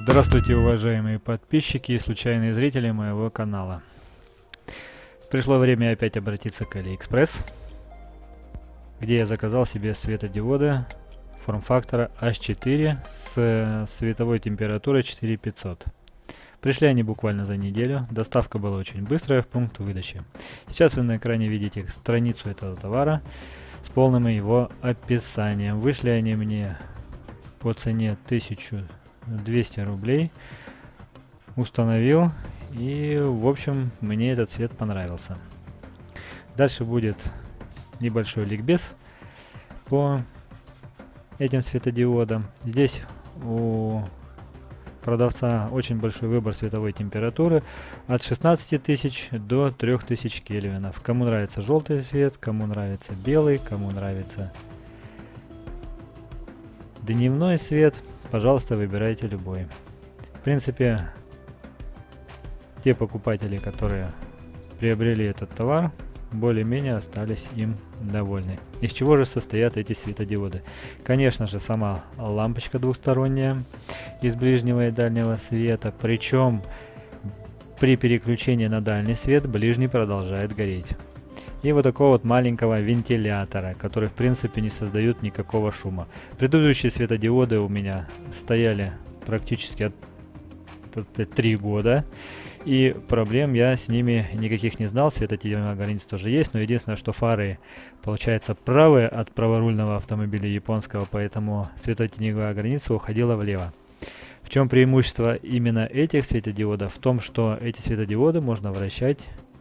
Здравствуйте, уважаемые подписчики и случайные зрители моего канала. Пришло время опять обратиться к AliExpress, где я заказал себе светодиоды форм-фактора H4 с световой температурой 4500. Пришли они буквально за неделю, доставка была очень быстрая в пункт выдачи. Сейчас вы на экране видите страницу этого товара с полным его описанием. Вышли они мне по цене 1200 рублей. Установил, и в общем мне этот цвет понравился. Дальше будет небольшой ликбез по этим светодиодам. Здесь у продавца очень большой выбор световой температуры от 16 тысяч до 3000 кельвинов. Кому нравится желтый цвет, кому нравится белый, кому нравится дневной свет, пожалуйста, выбирайте любой. В принципе, те покупатели, которые приобрели этот товар, более-менее остались им довольны. Из чего же состоят эти светодиоды? Конечно же, сама лампочка двухсторонняя из ближнего и дальнего света, причем при переключении на дальний свет ближний продолжает гореть. И вот такого вот маленького вентилятора, который в принципе не создает никакого шума. Предыдущие светодиоды у меня стояли практически 3 года. И проблем я с ними никаких не знал. Светотеневая граница тоже есть, но единственное, что фары, получается, правые от праворульного автомобиля японского, поэтому светотеневая граница уходила влево. В чем преимущество именно этих светодиодов? В том, что эти светодиоды можно вращать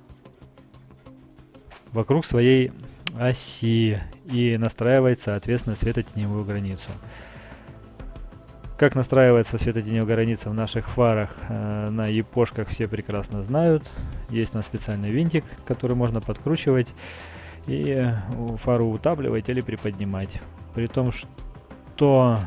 вокруг своей оси и настраивать, соответственно, светотеневую границу. Как настраивается светотеневая граница в наших фарах на япошках, все прекрасно знают. Есть у нас специальный винтик, который можно подкручивать и фару утапливать или приподнимать. При том, что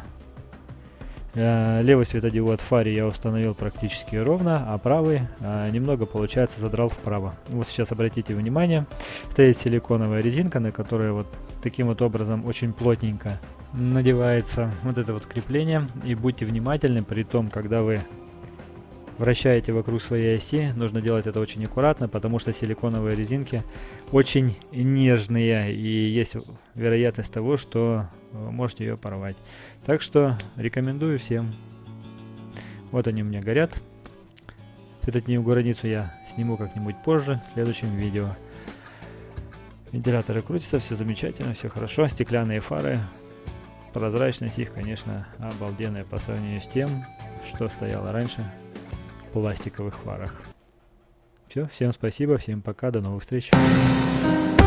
левый светодиод в фаре я установил практически ровно, а правый немного, получается, задрал вправо. Вот сейчас обратите внимание, стоит силиконовая резинка, на которой вот таким вот образом очень плотненько надевается вот это вот крепление. И будьте внимательны, при том, когда вы вращаете вокруг своей оси, нужно делать это очень аккуратно, потому что силиконовые резинки очень нежные, и есть вероятность того, что вы можете ее порвать. Так что рекомендую всем. Вот они у меня горят. Светотеневую границу я сниму как-нибудь позже, в следующем видео. Вентиляторы крутятся, все замечательно, все хорошо. Стеклянные фары, прозрачность их, конечно, обалденная по сравнению с тем, что стояло раньше в пластиковых фарах. Все, всем спасибо, всем пока, до новых встреч.